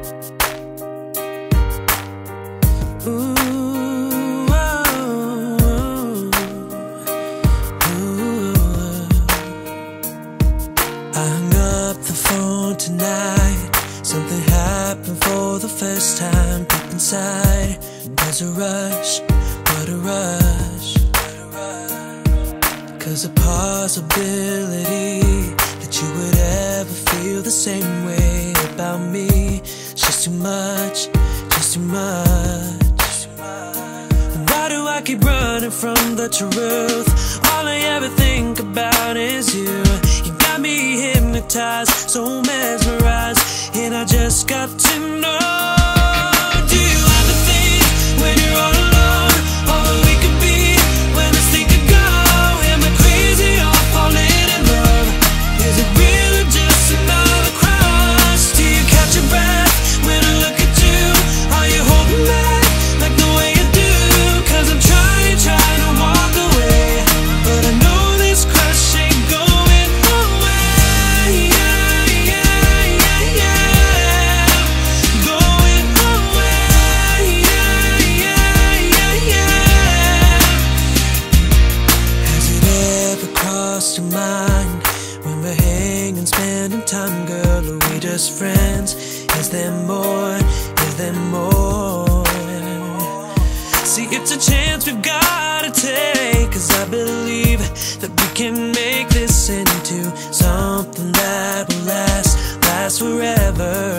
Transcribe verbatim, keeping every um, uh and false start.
Ooh, oh, ooh. I hung up the phone tonight. Something happened for the first time deep inside. There's a rush, what a rush. Cause the possibility that you would ever feel the same way about me, it's just too much, just too much. Why do I keep running from the truth? All I ever think about is you. You got me hypnotized, so mesmerized, and I just got to know. Do you ever think when you're all alone, all that we could be, when this thing could go? Am I crazy or falling in love? Is it real or just another crush? Do you catch your breath when I look at you? Are you holding back like the way you do? Cause I'm trying, trying to walk away, but I know this crush ain't going away. Yeah, yeah, yeah, yeah. Going away. Yeah, yeah, yeah, yeah. Has it ever crossed your mind, when we're hanging, spending time, girl, are we just friends? Is there more? Is there more? See, it's a chance we've gotta take, cause I believe that we can make this into something that will last, last forever.